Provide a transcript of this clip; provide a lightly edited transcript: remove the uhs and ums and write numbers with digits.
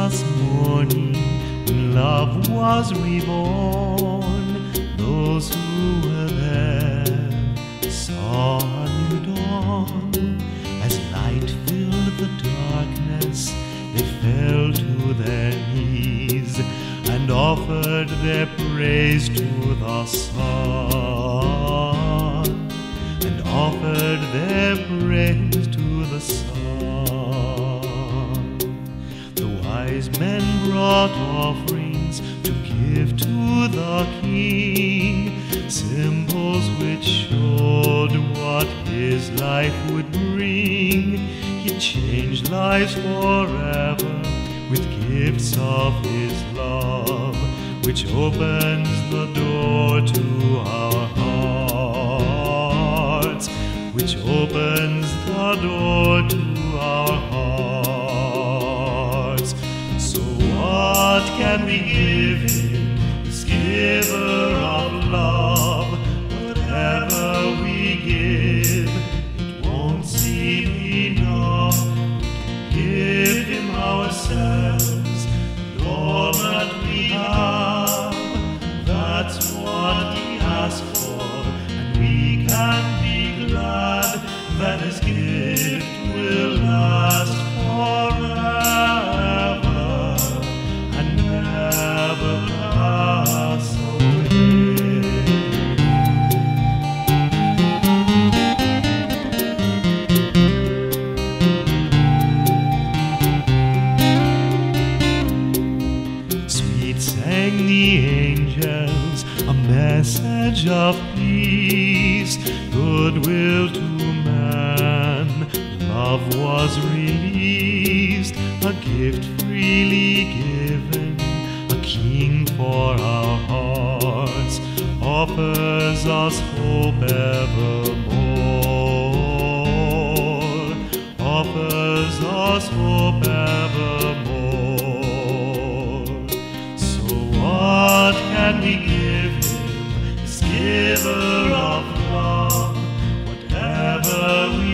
Christmas morning, when love was reborn, those who were there saw a new dawn. As light filled the darkness, they fell to their knees and offered their praise to the sun, and offered their praise to the sun. The wise men brought offerings to give to the King, symbols which showed what his life would bring. He changed lives forever with gifts of his love, which opens the door to our hearts, which opens the door to our hearts. So what can we give him, this giver of love? Whatever we give, it won't seem enough. We can give him ourselves and all that we have. That's what he asked for, and we can be glad that his gift will last forever and never pass away. Sweet sang the angels a message of peace, goodwill to man. Love was released, a gift freely given, a king for our hearts, offers us hope evermore, offers us hope evermore. So what can we give him, this giver of love? Whatever we